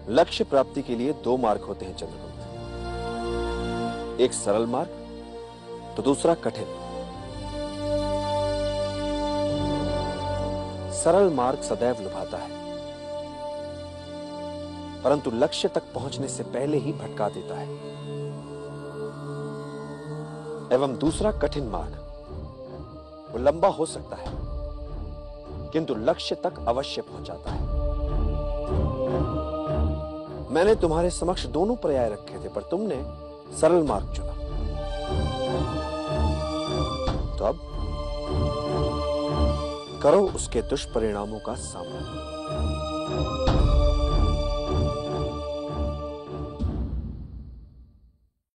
लक्ष्य प्राप्ति के लिए दो मार्ग होते हैं चंद्रगुप्त, एक सरल मार्ग तो दूसरा कठिन। सरल मार्ग सदैव लुभाता है, परंतु लक्ष्य तक पहुंचने से पहले ही भटका देता है। एवं दूसरा कठिन मार्ग वो लंबा हो सकता है किंतु लक्ष्य तक अवश्य पहुंचाता है। मैंने तुम्हारे समक्ष दोनों पर्याय रखे थे, पर तुमने सरल मार्ग चुना। तो अब करो उसके दुष्परिणामों का सामना।